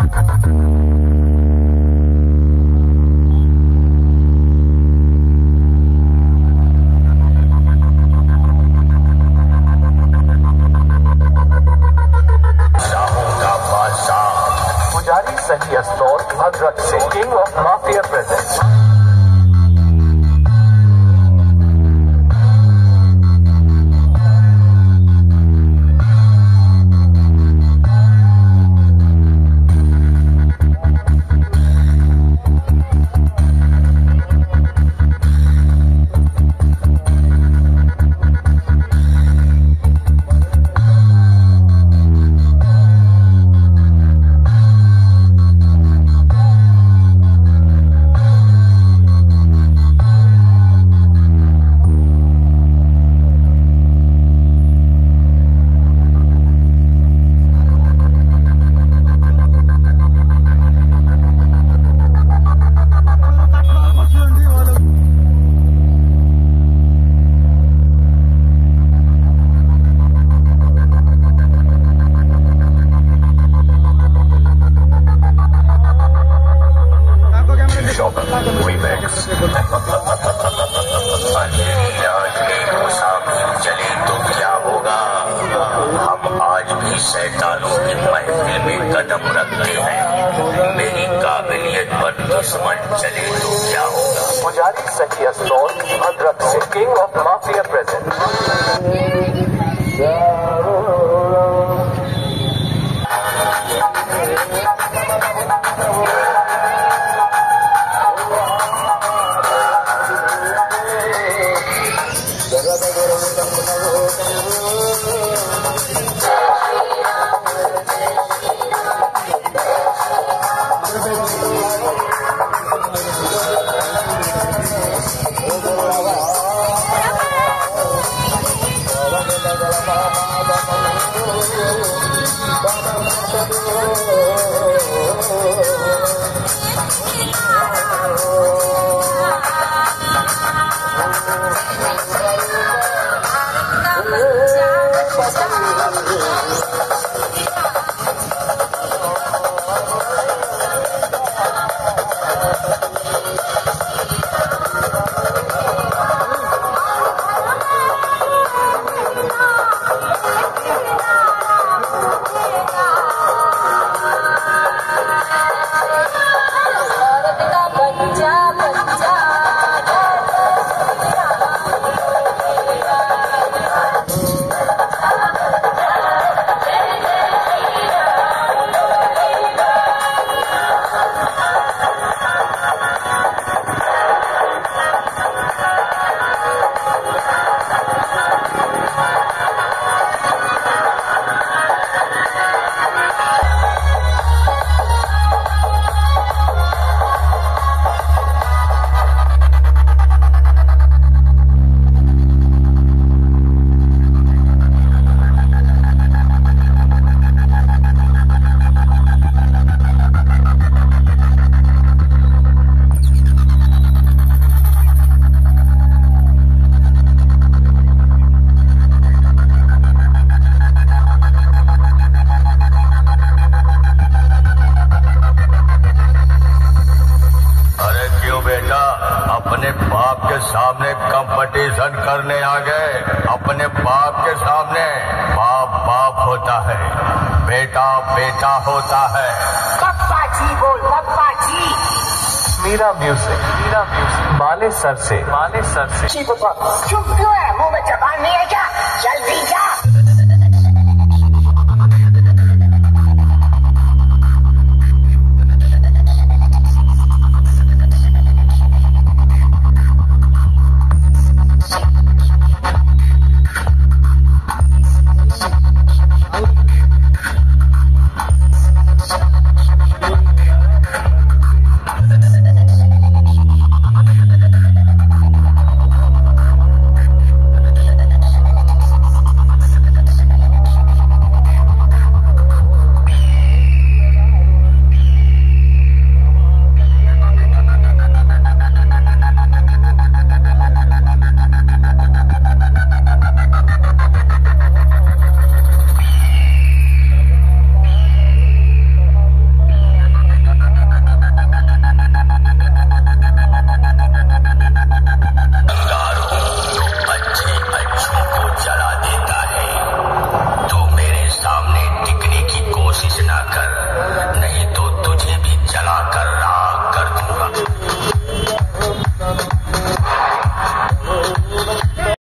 सही अस्टोर भद्रक से king of mafia presents. चले तो क्या होगा, हम आज भी शैतानों की महफिल में कदम रखते हैं। मेरी काबिलियत पर दुश्मन चले तो क्या होगा। पुजारी सखी अस्टोर भद्रक से किंग ऑफ माफिया प्रेजेंट। अपने बाप के सामने कंपटीशन करने आ गए। अपने बाप के सामने बाप बाप होता है, बेटा बेटा होता है। पप्पा जी बोल, पप्पा जी। मीरा म्यूजिक बाले सर से चुप क्यों है, मुंह